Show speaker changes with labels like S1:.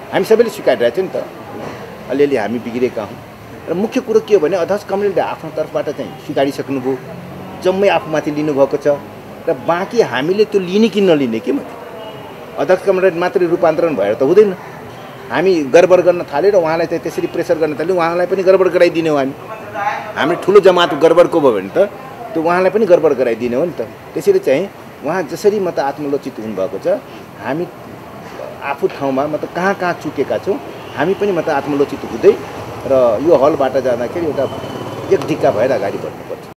S1: हामी सबैले स्वीकारिरहेको छौँ नि त अलिअलि हामी बिग्रेका हौँ र मुख्य कुरो के हो भने अध्यक्ष कमरेडले आफ्नो तर्फबाट चाहिँ स्वीकारिसक्नुभयो जम्मै आफूमाथि लिनुभएको छ र बाँकी हामीले त्यो लिने कि नलिने के मात्रै अध्यक्ष कमरेड मात्रै रूपान्तरण भएर त हुँदैन हामी गडबड गर्न थाल्यो र उहाँलाई चाहिँ त्यसरी प्रेसर गर्न थाल्यो उहाँलाई पनि गडबड गराइदिने हो हामी ठुलो जमात गडबडको भयो भने त त्यो उहाँलाई पनि गडबड गराइदिने हो नि त त्यसरी चाहिँ उहाँ जसरी म त आत्मलोचित हुनुभएको छ हामी आफू ठाउँमा म त कहाँ कहाँ चुकेका छौँ हामी पनि म त आत्मलोचित हुँदै र यो हलबाट जाँदाखेरि एउटा एक ढिक्का भएर अगाडि बढ्नुपर्छ।